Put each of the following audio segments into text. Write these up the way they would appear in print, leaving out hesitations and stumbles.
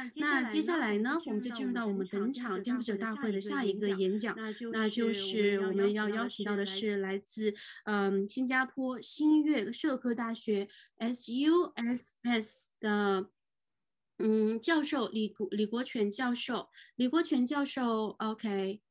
那接下来呢，我们就进入到我们本场颠覆者大会的下一个演讲，那就是我们要邀请到的是来自新加坡新月社科大学 SUSS 的教授李国权教授。李国权教授 ，OK，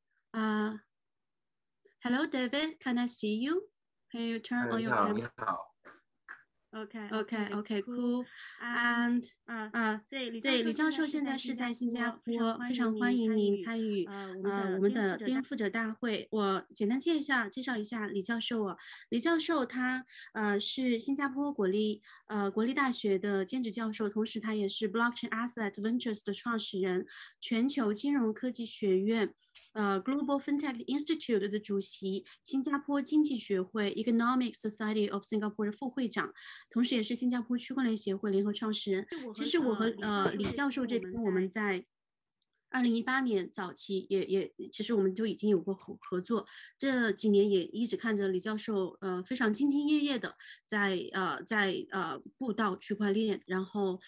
Hello David, can I see you? Can you turn on your camera? 你好。 Okay, cool. And 对，李教授现在是在新加坡，非常欢迎您参与我们的颠覆者大会。我简单介绍一下李教授。李教授他是新加坡国立大学的兼职教授，同时他也是 Blockchain Asset Ventures 的创始人，全球金融科技学院Global FinTech Institute 的主席，新加坡经济学会 Economic Society of Singapore 的副会长，同时也是新加坡区块链协会联合创始人。其实我和李教授这边我们在2018年早期也其实我们就已经有过合作，这几年也一直看着李教授非常兢兢业业的在布道区块链，然后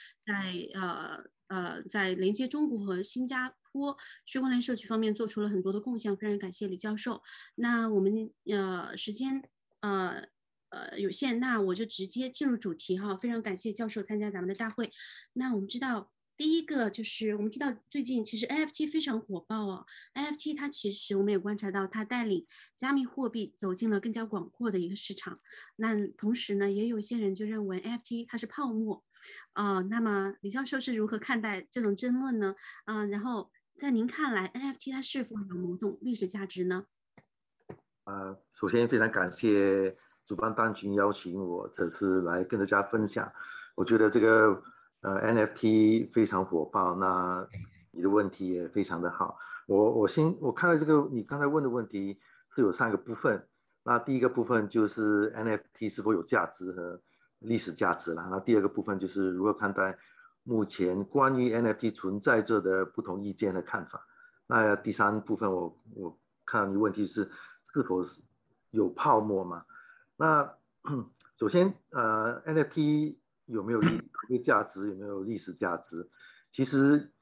在连接中国和新加坡区块链社区方面做出了很多的贡献，非常感谢李教授。那我们时间有限，那我就直接进入主题哈。非常感谢教授参加咱们的大会。那我们知道，第一个就是我们知道最近其实 NFT 非常火爆哦。NFT 它其实我们也观察到，它带领加密货币走进了更加广阔的一个市场。那同时呢，也有一些人就认为 NFT 它是泡沫。那么李教授是如何看待这种争论呢？然后在您看来 ，NFT 它是否有某种历史价值呢？ 首先非常感谢主办单群邀请我这次来跟大家分享。我觉得这个NFT 非常火爆，那你的问题也非常的好。我看到这个你刚才问的问题是有3个部分。那第一个部分就是 NFT 是否有价值和历史价值啦。那第二个部分就是如何看待目前关于 NFT 存在着的不同意见和看法。那第3部分我看到你问题是否有泡沫嘛？那首先NFT 有没有价值，有没有历史价值？其实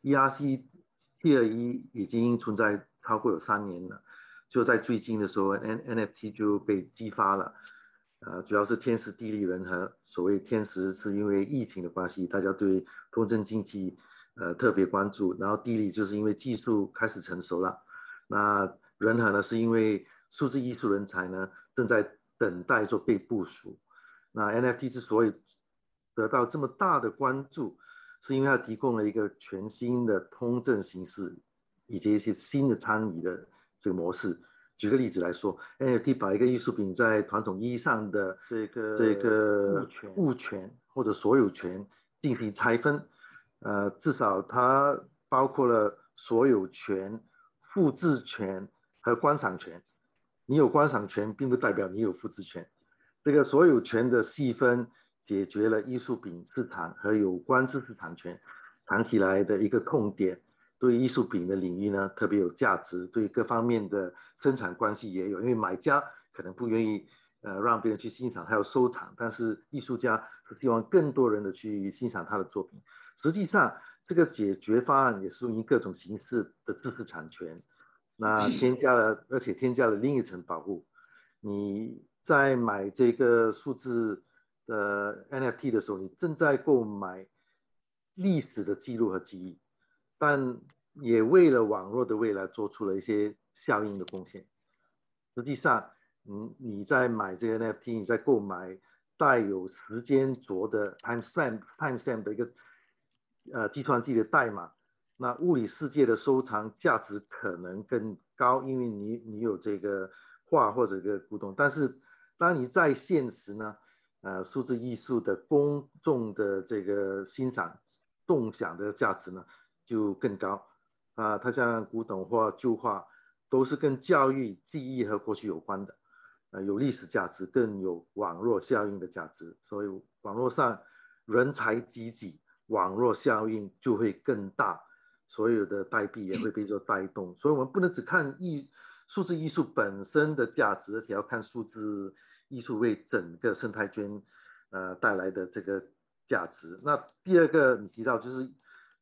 ERC721已经存在超过有3年了，就在最近的时候 NFT 就被激发了。主要是天时地利人和。所谓天时是因为疫情的关系，大家对通证经济特别关注，然后地利就是因为技术开始成熟了。那人和呢，是因为数字艺术人才呢正在等待做被部署。那 NFT 之所以得到这么大的关注，是因为它提供了一个全新的通证形式，以及一些新的参与的这个模式。举个例子来说 ，NFT 把一个艺术品在传统意义上的这个物权或者所有权进行拆分，至少它包括了所有权、复制权和观赏权。你有观赏权，并不代表你有复制权。这个所有权的细分，解决了艺术品市场和有关知识产权长期来的一个痛点。对艺术品的领域呢，特别有价值，对各方面的生产关系也有，因为买家可能不愿意让别人去欣赏，他要收藏，但是艺术家是希望更多人的去欣赏他的作品。实际上，这个解决方案也适用于各种形式的知识产权，那而且添加了另一层保护。你在买这个数字的 NFT 的时候，你正在购买历史的记录和记忆，但也为了网络的未来做出了一些效应的贡献。实际上，你在买这个 NFT， 你在购买带有时间轴的 timestamp 的一个计算机的代码，那物理世界的收藏价值可能更高，因为你有这个画或者一个古董。但是当你在现实呢，数字艺术的公众的这个欣赏共享的价值呢就更高。它像古董或旧画都是跟教育、记忆和过去有关的，有历史价值，更有网络效应的价值。所以网络上人才济济，网络效应就会更大，所有的代币也会被做带动。所以我们不能只看数字艺术本身的价值，而且要看数字艺术为整个生态圈带来的这个价值。那第二个你提到就是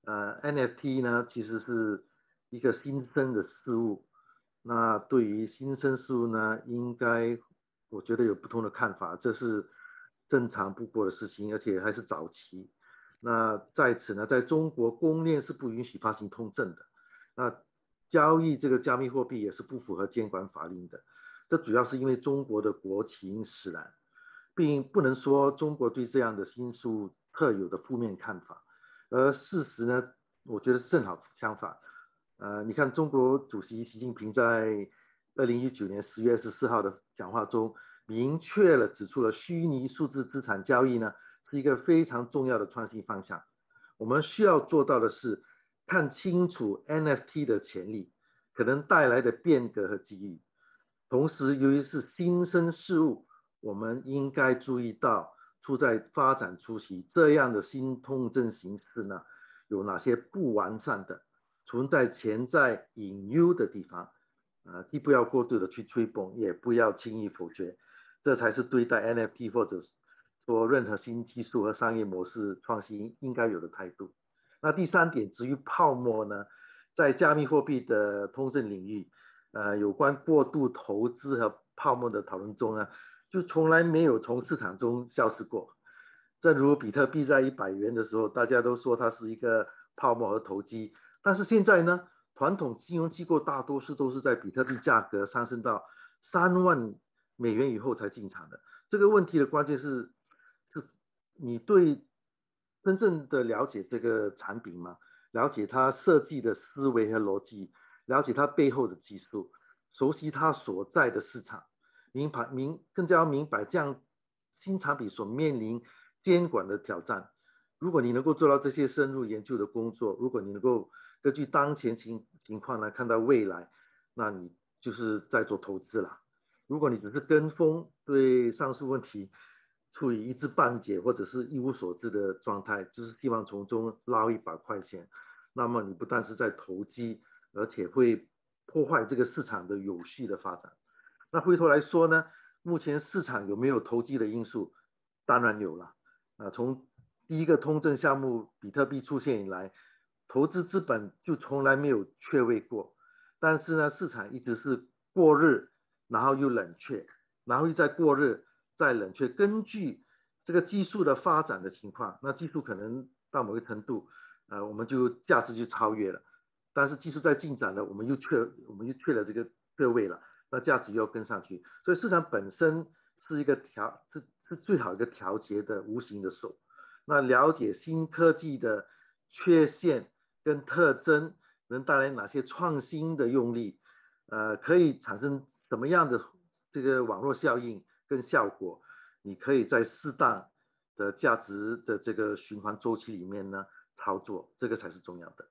NFT 呢其实是一个新生的事物。那对于新生事物呢，应该我觉得有不同的看法，这是正常不过的事情，而且还是早期。那在此呢，在中国公链是不允许发行通证的，那交易这个加密货币也是不符合监管法令的。这主要是因为中国的国情使然，并不能说中国对这样的新事物特有的负面看法。而事实呢，我觉得正好相反。你看中国主席习近平在2019年10月14号的讲话中，明确了指出了虚拟数字资产交易呢是一个非常重要的创新方向。我们需要做到的是看清楚 NFT 的潜力，可能带来的变革和机遇。同时，由于是新生事物，我们应该注意到处在发展初期，这样的新通证形式呢，有哪些不完善的、存在潜在隐忧的地方。既不要过度的去吹捧，也不要轻易否决，这才是对待 NFT 或者说任何新技术和商业模式创新应该有的态度。那第三点，至于泡沫呢，在加密货币的通证领域，有关过度投资和泡沫的讨论中呢，就从来没有从市场中消失过。正如比特币在100元的时候，大家都说它是一个泡沫和投机，但是现在呢，传统金融机构大多数都是在比特币价格上升到3万美元以后才进场的。这个问题的关键是你对真正的了解这个产品吗？了解它设计的思维和逻辑，了解它背后的技术，熟悉它所在的市场，更加明白这样新产品所面临监管的挑战。如果你能够做到这些深入研究的工作，如果你能够根据当前情况来看到未来，那你就是在做投资了。如果你只是跟风，对上述问题处于一知半解或者是一无所知的状态，就是希望从中捞一把快钱，那么你不但是在投机，而且会破坏这个市场的有序的发展。那回头来说呢，目前市场有没有投机的因素？当然有了。从第一个通证项目比特币出现以来，投资资本就从来没有缺位过。但是呢，市场一直是过热，然后又冷却，然后又再过热，再冷却。根据这个技术的发展的情况，那技术可能到某个程度，我们就价值就超越了。但是技术在进展了，我们又缺了这个缺位了，那价值要跟上去。所以市场本身是一个是最好一个调节的无形的手。那了解新科技的缺陷跟特征，能带来哪些创新的用力，可以产生什么样的这个网络效应跟效果，你可以在适当的价值的这个循环周期里面呢操作，这个才是重要的。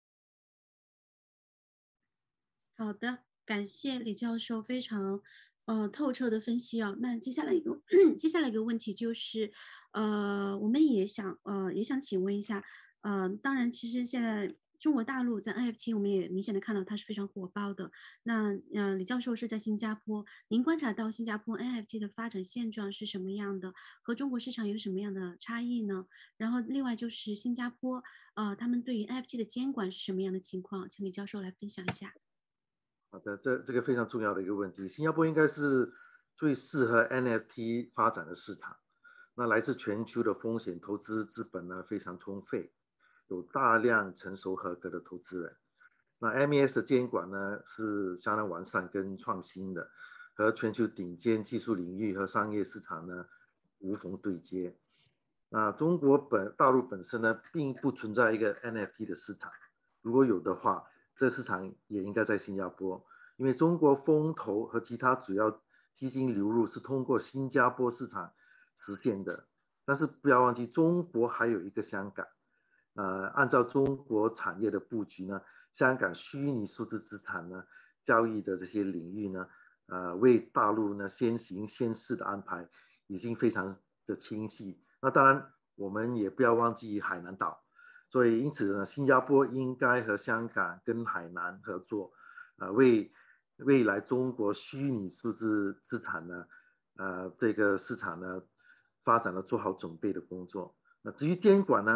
好的，感谢李教授非常透彻的分析啊。那接下来一个问题就是，我们也想请问一下，当然其实现在中国大陆在 NFT 我们也明显的看到它是非常火爆的。那李教授是在新加坡，您观察到新加坡 NFT 的发展现状是什么样的？和中国市场有什么样的差异呢？然后另外就是新加坡他们对于 NFT 的监管是什么样的情况？请李教授来分享一下。 好的，这个非常重要的一个问题。新加坡应该是最适合 NFT 发展的市场。那来自全球的风险投资资本呢非常充沛，有大量成熟合格的投资人。那 MES 的监管呢是相当完善跟创新的，和全球顶尖技术领域和商业市场呢无缝对接。那中国大陆本身呢并不存在一个 NFT 的市场，如果有的话，这市场也应该在新加坡，因为中国风投和其他主要基金流入是通过新加坡市场实现的。但是不要忘记，中国还有一个香港。按照中国产业的布局呢，香港虚拟数字资产呢交易的这些领域呢，为大陆呢先行先试的安排已经非常的清晰。那当然，我们也不要忘记海南岛。所以因此呢，新加坡应该和香港跟海南合作，为未来中国虚拟数字资产呢，这个市场呢发展了做好准备的工作。那至于监管呢，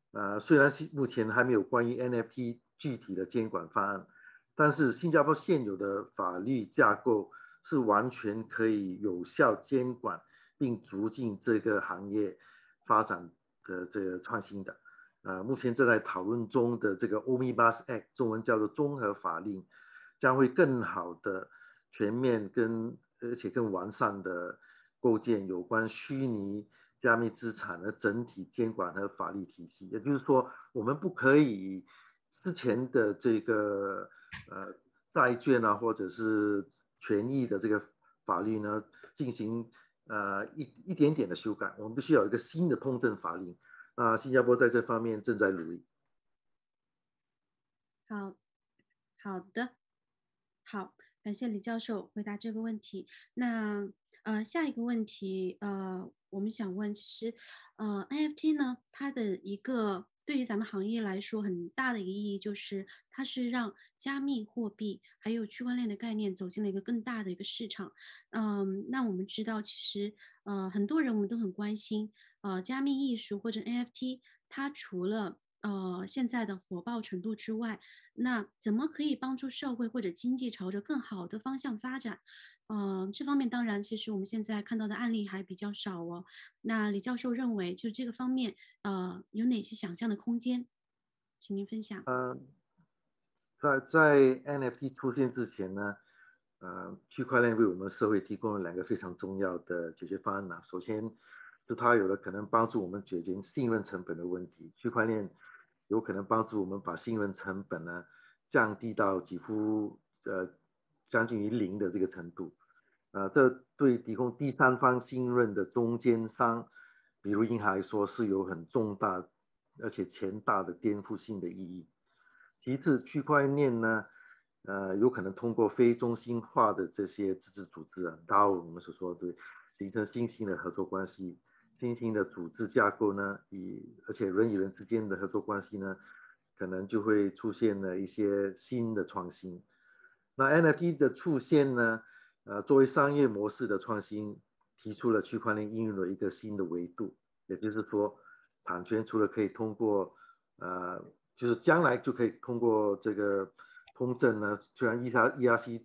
虽然目前还没有关于 NFT 具体的监管方案，但是新加坡现有的法律架构是完全可以有效监管并促进这个行业发展的这个创新的。目前正在讨论中的这个 Omnibus Act， 中文叫做综合法令，将会更好的全面而且更完善的构建有关虚拟加密资产的整体监管和法律体系。也就是说，我们不可以之前的这个债券啊，或者是权益的这个法律呢，进行一点点的修改，我们必须有一个新的通证法令。新加坡在这方面正在努力。 好的，好，感谢李教授回答这个问题。那下一个问题，我们想问，其实NFT 呢，它的一个对于咱们行业来说很大的一个意义，就是它是让加密货币还有区块链的概念走进了一个更大的一个市场。那我们知道，其实很多人我们都很关心，加密艺术或者 NFT，它除了现在的火爆程度之外，那怎么可以帮助社会或者经济朝着更好的方向发展？这方面当然，其实我们现在看到的案例还比较少哦。那李教授认为，就这个方面，有哪些想象的空间？请您分享。 在 NFT 出现之前呢，区块链为我们社会提供了两个非常重要的解决方案呢。首先是它有了可能帮助我们解决信任成本的问题，区块链有可能帮助我们把信任成本呢降低到几乎将近于零的这个程度。这对提供第三方信任的中间商，比如银行来说是有很重大而且潜大的颠覆性的意义。其次，区块链呢，有可能通过非中心化的这些自治组织DAO我们所说的，形成新型的合作关系，新型的组织架构呢，而且人与人之间的合作关系呢，可能就会出现了一些新的创新。那 NFT 的出现呢，作为商业模式的创新，提出了区块链应用的一个新的维度，也就是说，产权除了可以通过就是将来就可以通过这个通证呢，虽然 ERC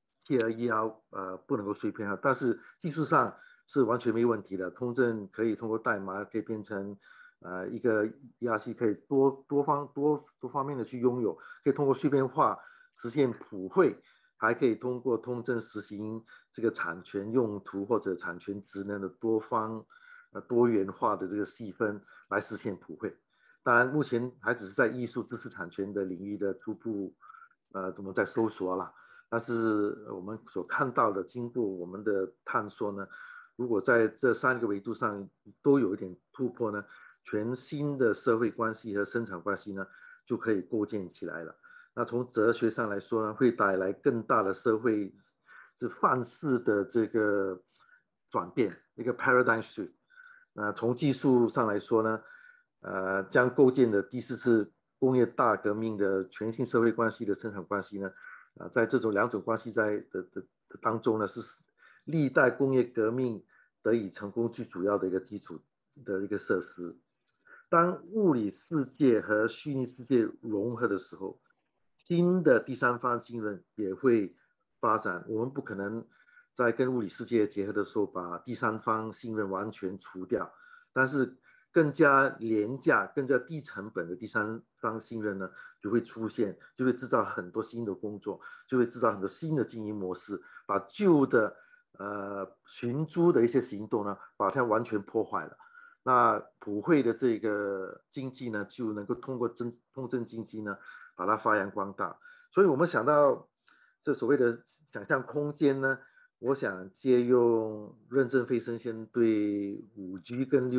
721不能够碎片化，但是技术上是完全没问题的。通证可以通过代码可以变成一个 ERC 可以多方面的去拥有，可以通过碎片化实现普惠，还可以通过通证实行这个产权用途或者产权职能的多元化的这个细分来实现普惠。当然，目前还只是在艺术知识产权的领域的初步我们在搜索啦。但是我们所看到的，经过我们的探索呢，如果在这三个维度上都有一点突破呢，全新的社会关系和生产关系呢就可以构建起来了。那从哲学上来说呢，会带来更大的社会范式的这个转变，一个 paradigm shift。从技术上来说呢，将构建的第四次工业大革命的全新社会关系的生产关系呢，在这种两种关系当中呢，是历代工业革命得以成功最主要的一个基础的一个设施。当物理世界和虚拟世界融合的时候，新的第三方信任也会发展。我们不可能在跟物理世界结合的时候把第三方信任完全除掉，但是更加廉价、更加低成本的第三方信任呢，就会出现，就会制造很多新的工作，就会制造很多新的经营模式，把旧的寻租的一些行动呢，把它完全破坏了。那普惠的这个经济呢，就能够通过通证经济呢，把它发扬光大。所以我们想到这所谓的想象空间呢，我想借用任正非先生对5G 跟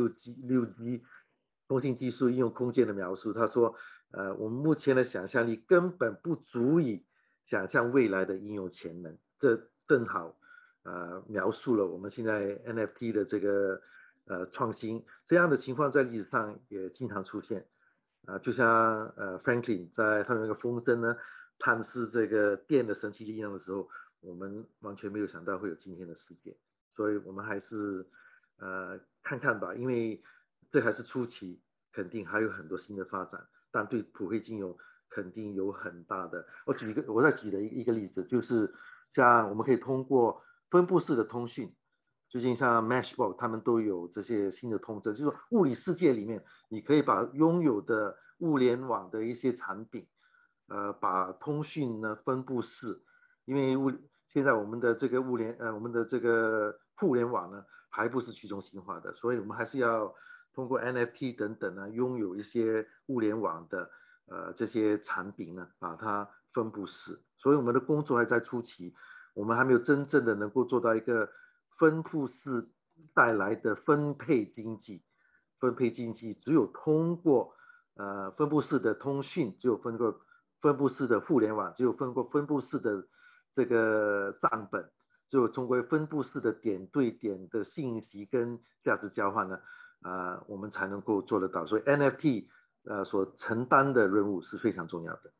6G 通信技术应用空间的描述。他说，我们目前的想象力根本不足以想象未来的应用潜能。这正好描述了我们现在 NFT 的这个创新。这样的情况在历史上也经常出现。就像Franklin 在他的那个风筝呢，探视这个电的神奇力量的时候，我们完全没有想到会有今天的世界。所以我们还是看看吧，因为这还是初期。 肯定还有很多新的发展，但对普惠金融肯定有很大的。我再举的一个例子，就是像我们可以通过分布式的通讯，最近像 Mashable 他们都有这些新的通知，就是说物理世界里面，你可以把拥有的物联网的一些产品，把通讯呢分布式，因为现在我们的这个我们的这个互联网呢还不是去中心化的，所以我们还是要通过 NFT 等等呢，拥有一些物联网的这些产品呢，把它分布式。所以我们的工作还在初期，我们还没有真正的能够做到一个分布式带来的分配经济。分配经济只有通过分布式的通讯，只有分布式的互联网，只有分布式的这个账本，只有通过分布式的点对点的信息跟价值交换呢，我们才能够做得到。所以 NFT 所承担的任务是非常重要的。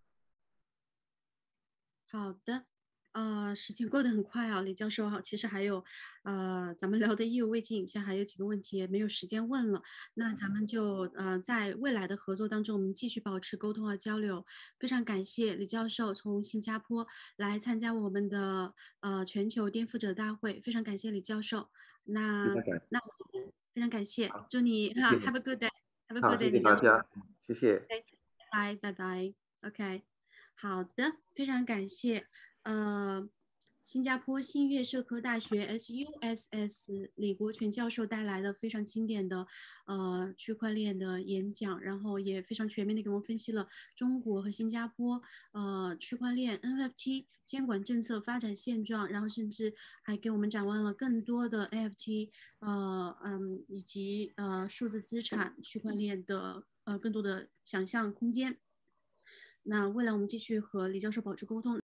好的，时间过得很快啊，李教授好，其实还有，咱们聊得意犹未尽，现在还有几个问题没有时间问了，那咱们就在未来的合作当中，我们继续保持沟通和交流。非常感谢李教授从新加坡来参加我们的全球颠覆者大会，非常感谢李教授。那我们非常感谢，祝你have a good day，have a 好， good 谢 day， 谢李教授。 大家，谢谢。 拜拜，拜拜。OK。好的，非常感谢，新加坡新月社科大学 SUSS 李国权教授带来的非常经典的区块链的演讲，然后也非常全面的给我们分析了中国和新加坡区块链 NFT 监管政策发展现状，然后甚至还给我们展望了更多的 NFT 以及数字资产区块链的更多的想象空间。那未来我们继续和李教授保持沟通。